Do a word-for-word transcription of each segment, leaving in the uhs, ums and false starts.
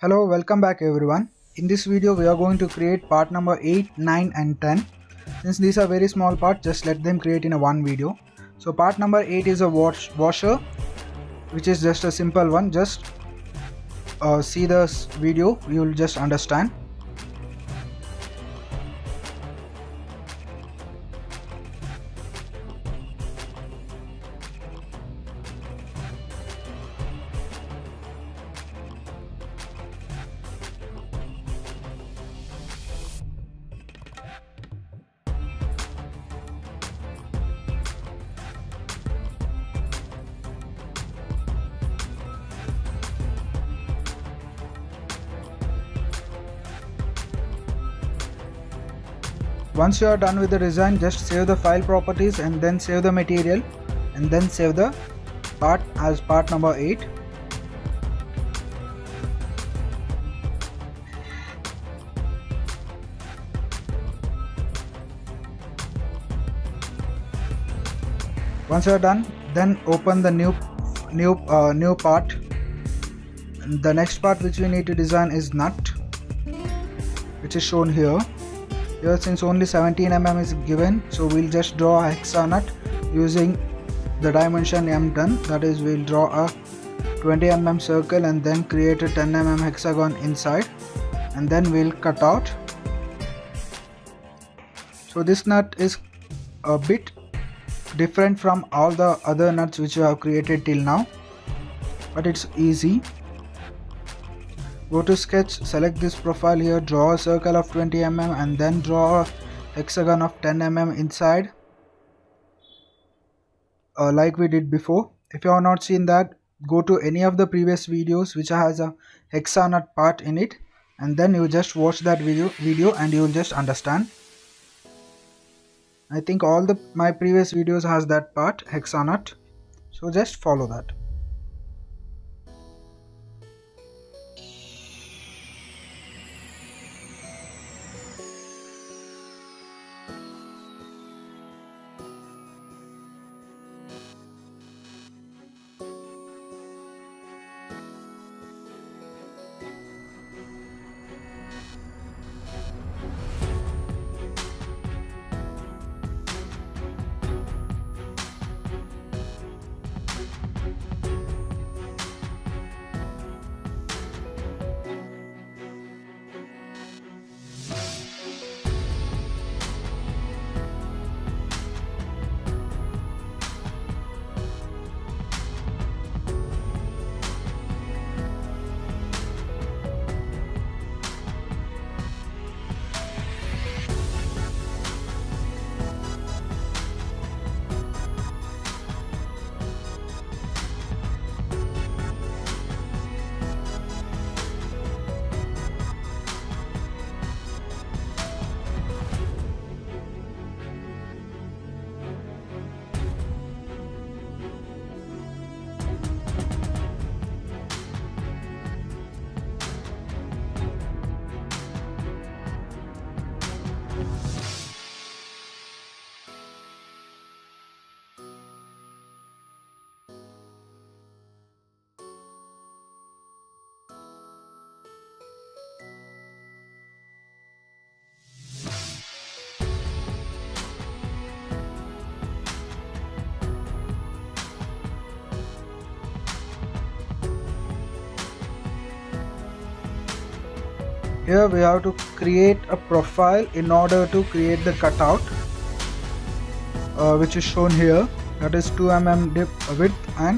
Hello, welcome back everyone. In this video we are going to create part number eight, nine and ten. Since these are very small parts, just let them create in a one video. So part number eight is a wash washer, which is just a simple one. Just uh, see the video, you will just understand. Once you are done with the design, just save the file properties and then save the material and then save the part as part number eight. Once you are done, then open the new new uh, new part. The next part which we need to design is nut, which is shown here. Here, since only seventeen millimeters is given, so we'll just draw a hexa nut using the dimension m done. That is, we'll draw a twenty millimeter circle and then create a ten millimeter hexagon inside, and then we'll cut out. So this nut is a bit different from all the other nuts which we have created till now, but it's easy. Go to sketch, select this profile here, draw a circle of twenty millimeters and then draw a hexagon of ten millimeters inside, uh, like we did before. If you have not seen that, go to any of the previous videos which has a hexa nut part in it, and then you just watch that video video and you will just understand. I think all the my previous videos has that part, hexa nut, so just follow that. Here we have to create a profile in order to create the cutout, uh, which is shown here. That is two millimeters width and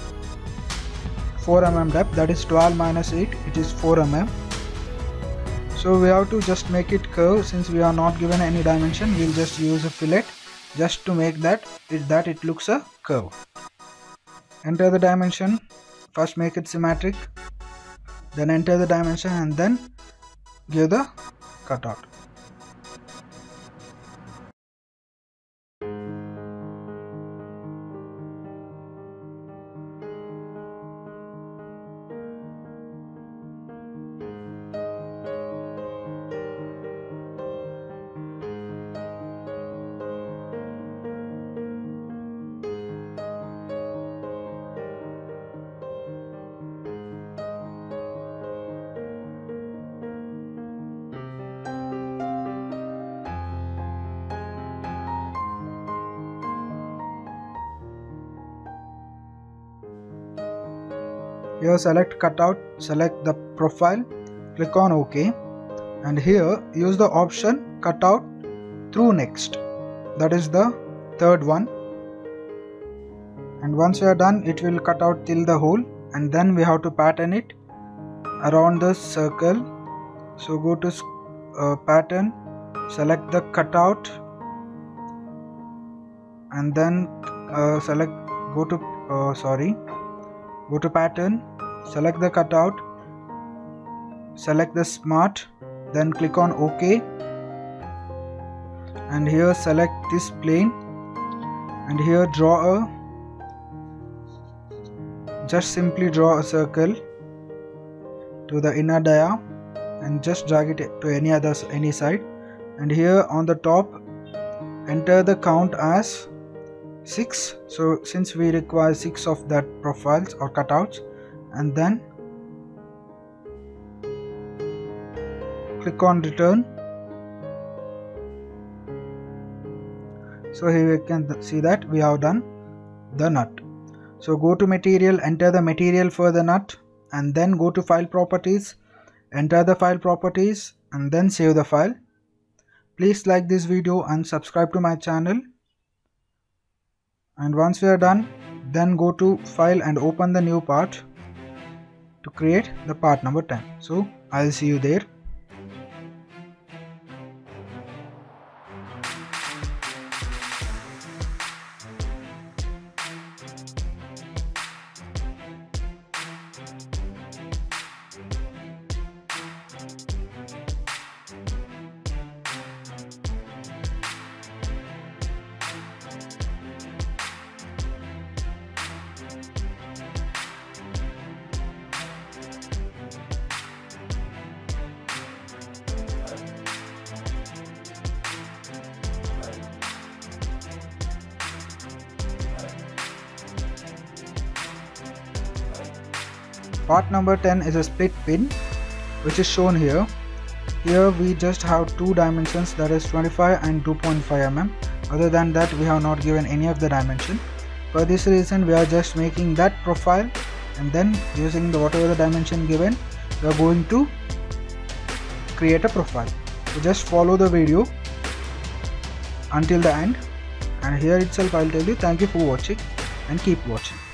four millimeters depth. That is twelve minus eight, which is four millimeters. So we have to just make it curve. Since we are not given any dimension, we'll just use a fillet just to make that it, that it looks a curve. Enter the dimension. First make it symmetric, then enter the dimension and then give the cutout. Here select cutout, select the profile, click on OK, and here use the option cutout through next. That is the third one. And once we are done, it will cut out till the hole, and then we have to pattern it around the circle. So go to uh, pattern, select the cutout, and then uh, select go to uh, sorry go to pattern, select the cutout, select the smart, then click on OK, and here select this plane, and here draw a just simply draw a circle to the inner dia and just drag it to any other any side, and here on the top enter the count as six. So since we require six of that profiles or cutouts, and then click on return. So here we can see that we have done the nut. So go to material, enter the material for the nut, and then go to file properties, enter the file properties, and then save the file. Please like this video and subscribe to my channel. And once we are done, then go to file and open the new part to create the part number ten. So I'll see you there. Part number ten is a split pin, which is shown here. Here we just have two dimensions, that is twenty-five and two point five millimeters. Other than that, we have not given any of the dimension. For this reason, we are just making that profile, and then using the whatever the dimension given, we are going to create a profile. So just follow the video until the end, and here itself I'll tell you thank you for watching and keep watching.